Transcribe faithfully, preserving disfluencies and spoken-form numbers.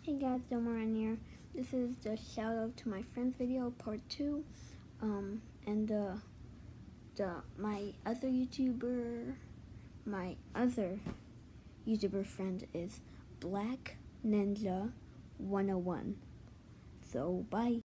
Hey guys, Domaran here. This is the shout out to my friends video part two. Um, and the the my other YouTuber, my other YouTuber friend is Black Ninja one oh one. So bye.